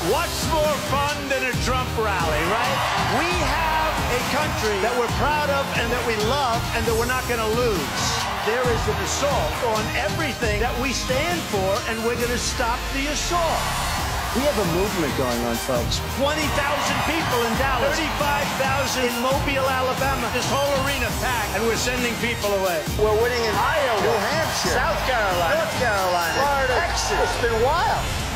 What's more fun than a Trump rally, right? We have a country that we're proud of and that we love and that we're not going to lose. There is an assault on everything that we stand for, and we're going to stop the assault. We have a movement going on, folks. 20,000 people in Dallas, 35,000 in Mobile, Alabama. This whole arena packed, and we're sending people away. We're winning in Iowa, New Hampshire, South Carolina, North Carolina, Florida, Texas. It's been wild.